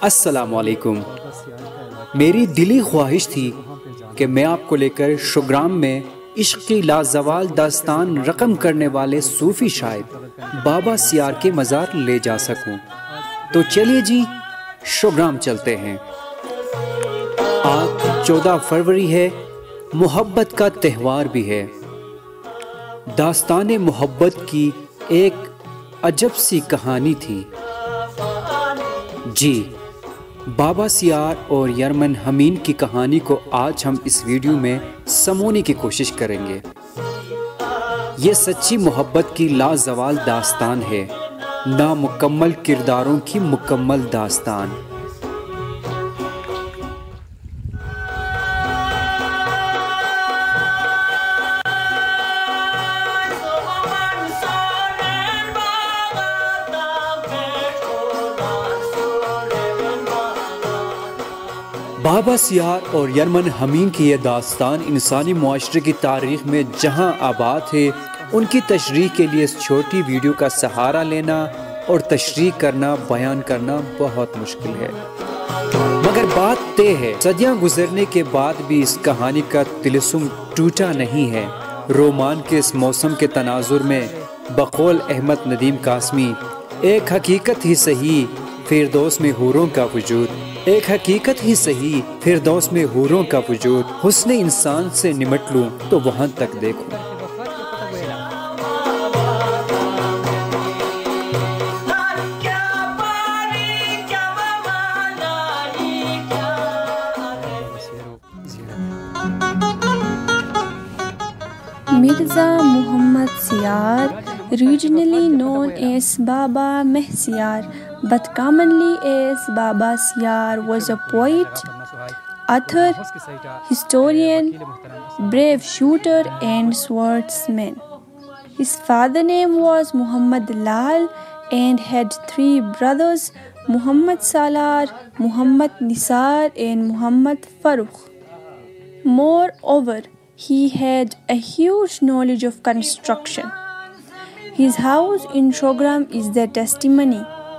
السلام علیکم۔ میری دلی خواہش تھی کہ میں آپ کو لے کر شوگرام میں عشق کی لازوال داستان رقم کرنے والے صوفی شاعر بابا سیار کے مزار لے جا سکوں، تو چلیے جی شوگرام چلتے ہیں۔ آج 14 فروری ہے، محبت کا تہوار بھی ہے۔ داستان محبت کی ایک عجب سی کہانی تھی۔ جی، بابا سیار اور یرمن حمین کی کہانی کو آج ہم اس ویڈیو میں سمونے کی کوشش کریں گے۔ یہ سچی محبت کی لازوال داستان ہے، نامکمل کرداروں کی مکمل داستان۔ بابا سیار اور یرمن حمین کی یہ داستان انسانی معاشرے کی تاریخ میں جہاں آباد ہے، ان کی تشریح کے لیے اس چھوٹی ویڈیو کا سہارا لینا اور تشریح کرنا، بیان کرنا بہت مشکل ہے۔ مگر بات طے ہے، صدیاں گزرنے کے بعد بھی اس کہانی کا طلسم ٹوٹا نہیں ہے۔ رومان کے اس موسم کے تناظر میں بقول احمد ندیم قاسمی، ایک حقیقت ہی صحیح فردوس میں حوروں کا وجود، ایک حقیقت ہی صحیح فردوس میں حوروں کا وجود، حسن انسان سے نمٹ لوں تو وہاں تک دیکھوں۔ Mirza Muhammad Siyar, regionally known as Baba Mehsiyar, but commonly as Baba Siyar, was a poet, author, historian, brave shooter and swordsman. His father's name was Muhammad Lal and had 3 brothers, Muhammad Salar, Muhammad Nisar and Muhammad Farooq. Moreover, he had a huge knowledge of construction. His house in Shogram is the testimony.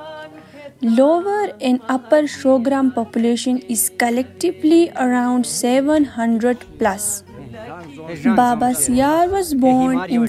Lower and Upper Shogram population is collectively around 700 plus. Baba Siyar was born in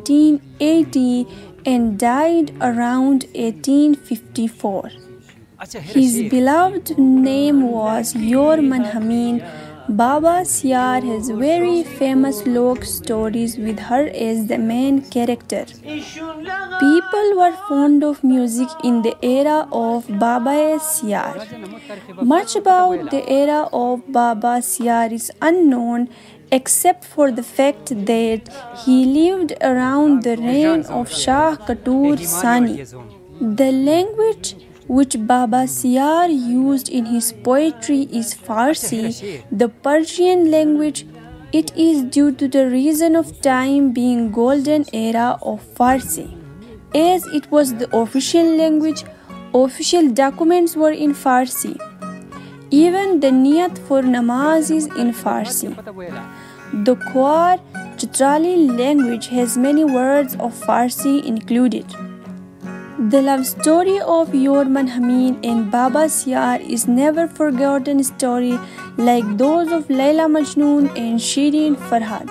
1780 and died around 1854. His beloved name was Yorman Hameen. Baba Siyar has very famous log stories with her as the main character. People were fond of music in the era of Baba Siyar. Much about the era of Baba Siyar is unknown except for the fact that he lived around the reign of Shah Qatur Sani. The language which Baba Siyar used in his poetry is Farsi, the Persian language. It is due to the reason of time being golden era of Farsi. As it was the official language, official documents were in Farsi. Even the niyat for namaz is in Farsi. The Khwar Chitrali language has many words of Farsi included. The love story of Yorman Hameen and Baba Siyar is never forgotten story like those of Laila Majnoon and Shirin Farhad.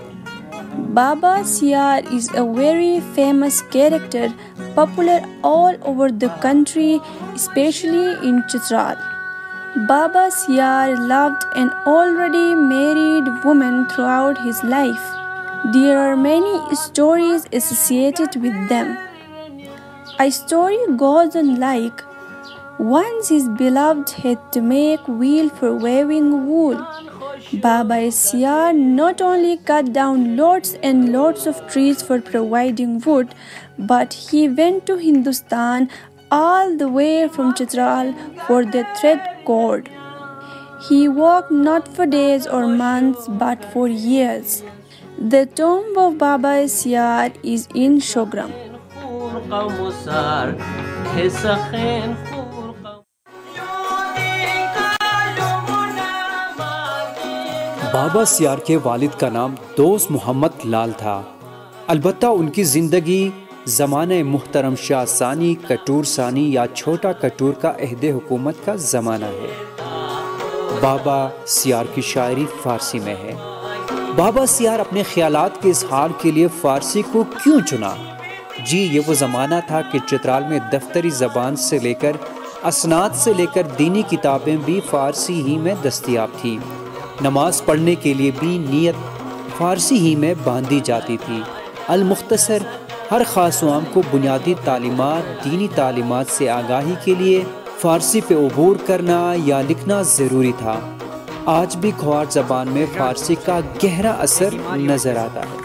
Baba Siyar is a very famous character, popular all over the country, especially in Chitral. Baba Siyar loved an already married woman throughout his life. There are many stories associated with them. A story goes on like, once his beloved had to make wheel for weaving wool. Baba Siyar not only cut down lots and lots of trees for providing wood, but he went to Hindustan all the way from Chitral for the thread cord. He walked not for days or months, but for years. The tomb of Baba Siyar is in Shogram. بابا سیار کے والد کا نام دوست محمد لال تھا، البتہ ان کی زندگی زمانہ محترم شاہ ثانی کٹور ثانی یا چھوٹا کٹور کا عہد حکومت کا زمانہ ہے۔ بابا سیار کی شاعری فارسی میں ہے۔ بابا سیار اپنے خیالات کے اظہار کے لیے فارسی کو کیوں چنا؟ جی یہ وہ زمانہ تھا کہ چترال میں دفتری زبان سے لے کر اسناد سے لے کر دینی کتابیں بھی فارسی ہی میں دستیاب تھی۔ نماز پڑھنے کے لیے بھی نیت فارسی ہی میں باندھی جاتی تھی۔ المختصر ہر خاص و عام کو بنیادی تعلیمات دینی تعلیمات سے آگاہی کے لیے فارسی پہ عبور کرنا یا لکھنا ضروری تھا۔ آج بھی کھوار زبان میں فارسی کا گہرا اثر نظر آتا ہے۔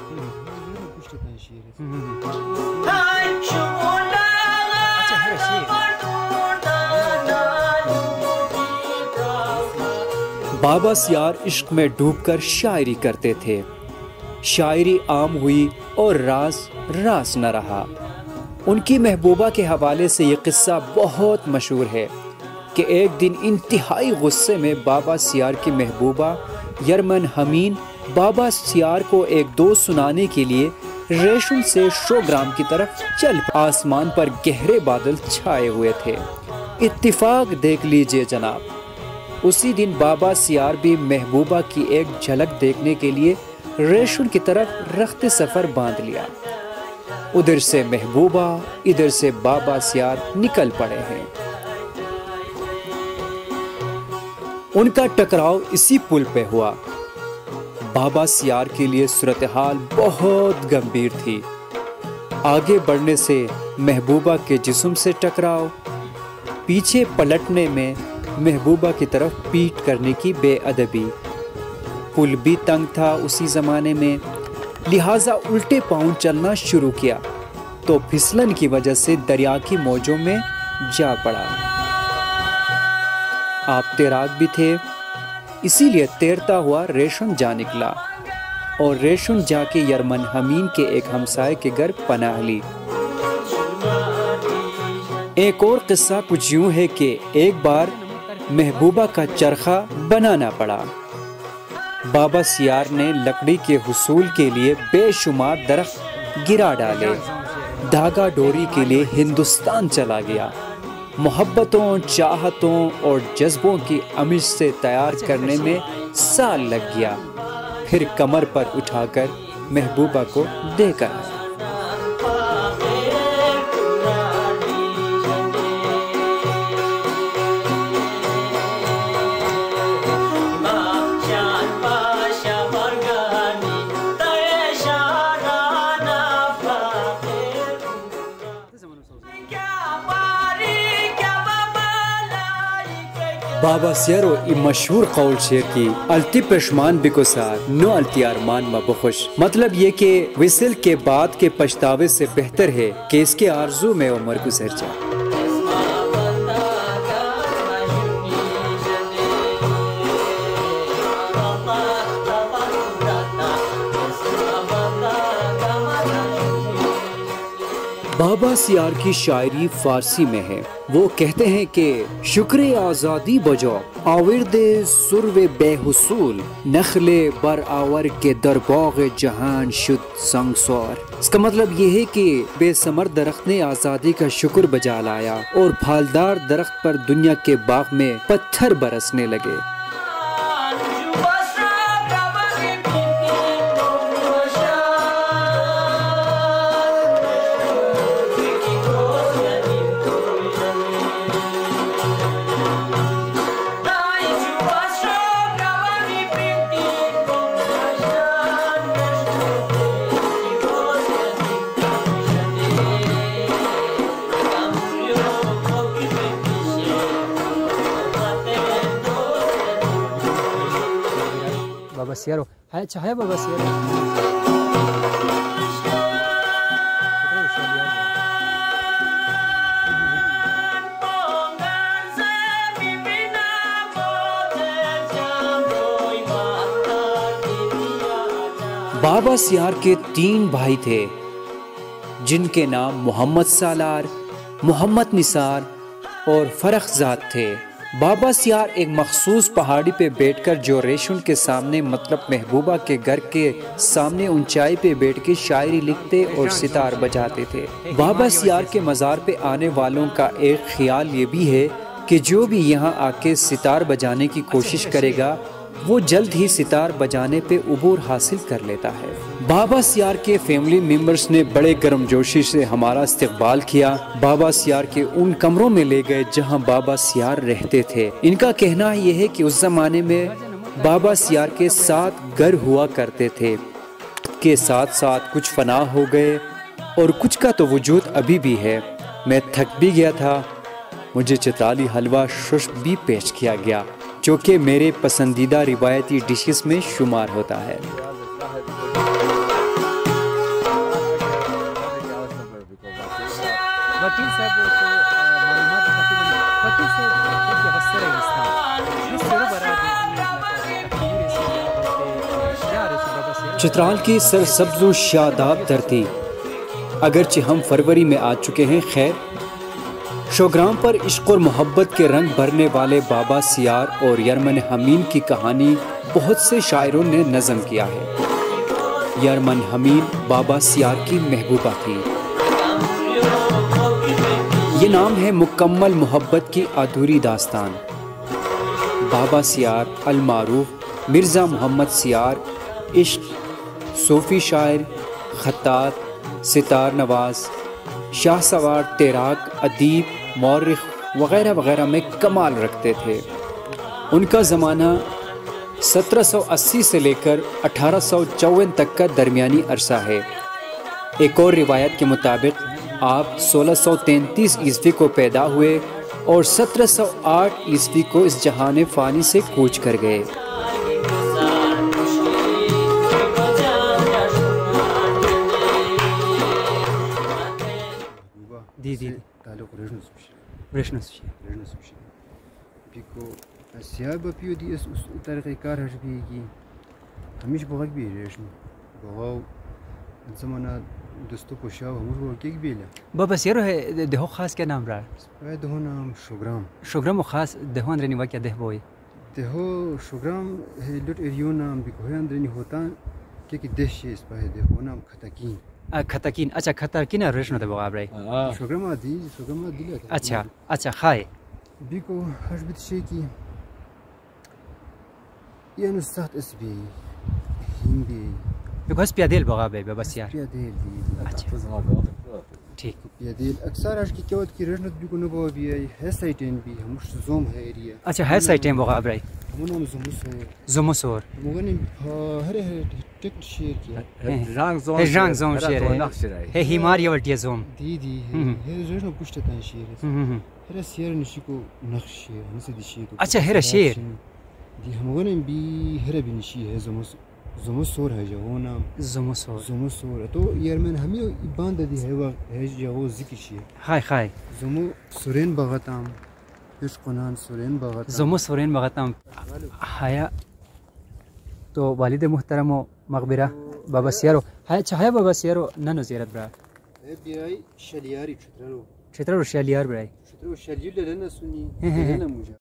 بابا سیار عشق میں ڈوب کر شاعری کرتے تھے۔ شاعری عام ہوئی اور راز نہ رہا۔ ان کی محبوبہ کے حوالے سے یہ قصہ بہت مشہور ہے کہ ایک دن انتہائی غصے میں بابا سیار کی محبوبہ یرمن حمین بابا سیار کو ایک دوست سنانے کے لیے ریشم سے شوگرام کی طرف چل آسمان پر گہرے بادل چھائے ہوئے تھے۔ اتفاق دیکھ لیجئے جناب، اسی دن بابا سیار بھی محبوبہ کی ایک جھلک دیکھنے کے لیے ریشم کی طرف رخت سفر باندھ لیا۔ ادھر سے محبوبہ ادھر سے بابا سیار نکل پڑے ہیں۔ ان کا ٹکراؤ اسی پل پہ ہوا۔ بابا سیار کے لیے صورتحال بہت گمبھیر تھی۔ آگے بڑھنے سے محبوبہ کے جسم سے ٹکراؤ، پیچھے پلٹنے میں محبوبہ کی طرف پیٹ کرنے کی بے ادبی۔ پل بھی تنگ تھا اسی زمانے میں، لہٰذا الٹے پاؤں چلنا شروع کیا تو پھسلن کی وجہ سے دریا کی موجوں میں جا پڑا۔ آپ تیراک بھی تھے، اسی لیے تیرتا ہوا ریشم جا نکلا اور ریشم جا کے یرمن حمین کے ایک ہمسائے کے گھر پناہ لی۔ ایک اور قصہ کچھ یوں ہے کہ ایک بار محبوبہ کا چرخہ بنانا پڑا۔ بابا سیار نے لکڑی کے حصول کے لیے بے شمار درخت گرا ڈالے۔ دھاگا ڈوری کے لیے ہندوستان چلا گیا۔ محبتوں، چاہتوں اور جذبوں کی امش سے تیار کرنے میں سال لگ گیا، پھر کمر پر اٹھا کر محبوبہ کو دے کر آیا۔ بابا سیارو ای مشہور قول شعر کی التی پشمان بکسار نو التی ارمان مبخوش، مطلب یہ کہ وصل کے بعد کے پچھتاوے سے بہتر ہے کہ اس کے آرزو میں عمر گزر جائے۔ بابا سیار کی شاعری فارسی میں ہے۔ وہ کہتے ہیں کہ شکر آزادی بجا آورد سرو بے حصول، نخل بر آور کے در باغ جہان شد سنگسار۔ اس کا مطلب یہ ہے کہ بے ثمر درخت نے آزادی کا شکر بجا لایا اور پھالدار درخت پر دنیا کے باغ میں پتھر برسنے لگے۔ بابا سیارو اچھا ہے بابا سیارو۔ بابا سیار کے 3 بھائی تھے جن کے نام محمد سالار، محمد نثار اور فرخ زاد تھے۔ بابا سیار ایک مخصوص پہاڑی پہ بیٹھ کر جو ریشم کے سامنے مطلب محبوبہ کے گھر کے سامنے اونچائی پہ بیٹھ کے شاعری لکھتے اور ستار بجاتے تھے۔ بابا سیار کے مزار پہ آنے والوں کا ایک خیال یہ بھی ہے کہ جو بھی یہاں آ کے ستار بجانے کی کوشش کرے گا وہ جلد ہی ستار بجانے پہ عبور حاصل کر لیتا ہے۔ بابا سیار کے فیملی ممبرز نے بڑے گرم جوشی سے ہمارا استقبال کیا۔ بابا سیار کے ان کمروں میں لے گئے جہاں بابا سیار رہتے تھے۔ ان کا کہنا یہ ہے کہ اس زمانے میں بابا سیار کے 7 گھر ہوا کرتے تھے کے ساتھ ساتھ کچھ فنا ہو گئے اور کچھ کا تو وجود ابھی بھی ہے۔ میں تھک بھی گیا تھا۔ مجھے چترالی حلوہ ششم بھی پیش کیا گیا جو کہ میرے پسندیدہ روایتی ڈشز میں شمار ہوتا ہے۔ چترال کی سرسبز و شاداب دھرتی، اگرچہ ہم فروری میں آ چکے ہیں، خیر شوگرام پر عشق اور محبت کے رنگ بھرنے والے بابا سیار اور یرمن حمین کی کہانی بہت سے شاعروں نے نظم کیا ہے۔ یرمن حمین بابا سیار کی محبوبہ تھی۔ یہ نام ہے مکمل محبت کی ادھوری داستان۔ بابا سیار المعروف مرزا محمد سیار عشق، صوفی شاعر، خطاط، ستار نواز، شاہ سوار، تیراک، ادیب، مورخ وغیرہ وغیرہ میں کمال رکھتے تھے۔ ان کا زمانہ 1780 سے لے کر 1854 تک کا درمیانی عرصہ ہے۔ ایک اور روایت کے مطابق آپ 1633 عیسوی کو پیدا ہوئے اور 1708 عیسوی کو اس جہان فانی سے کوچ کر گئے۔ تعلق رشنس بیکو سیار بپیو دی اس طریقہ کار ہش بھی کی ہمیش بغاق بھی ریشن بغاو زمانہ دوستو پوشاو ہمور وہ کیک بیلا بابا سیارو ہے دہو خاص کیا نام رہا؟ دہو نام شوگرام۔ شوگرام و خاص دہو اندرینی واقعہ دہ بوئی دہو شوگرام ہے لٹ ایریو نام بیکو ہے اندرینی ہوتا کہ دہ شیس پاہے دہو نام خطاکین۔ خطاکین، اچھا خطاکین رشنو دے بغاب رہی؟ شوگرام آدھی لیتا۔ اچھا اچھا خواہ بیکو ہش بیت شے کی یہ انو سخت اس بھی ہیم بھی بیکو اس پیادیل بغاب ہے بابا سیار؟ پیادیل دی۔ اچھا ٹھیک پیادیل اکثر ہش کی کیوت کی رشنت بیکو نبو بھی ہے، ہے سائٹین بھی ہموش زوم ہے ایریا۔ اچھا ہے سائٹین بغاب رہی؟ ہمو نام زموسور۔ زموسور مغنی ہرے ٹکٹ شیر کیا ہے رنگ زوم شیر ہے ہیمار یولٹی زوم دی ہے رشنت پشتتان شیر ہے ہرے سیر نشی کو نقش شیر نسی دی شیر۔ اچھا ہرے شیر دی ہمغنی بھی ہرے بھی نشی ہے زموسور ہے جو نام زموسور تو یرمن ہمیں باند دی ہے جو ذکر شیر خواہ خواہ زمو سورین بغتام پیش قنان سورین بغتام زمو سورین بغتام حیا تو والد محترم و مغبرہ بابا سیارو اچھا ہے بابا سیارو ننو زیارت برا ہے بیرائی شلیاری چھترالو شلیار برائی شلیار لنا سنی لنا مجھا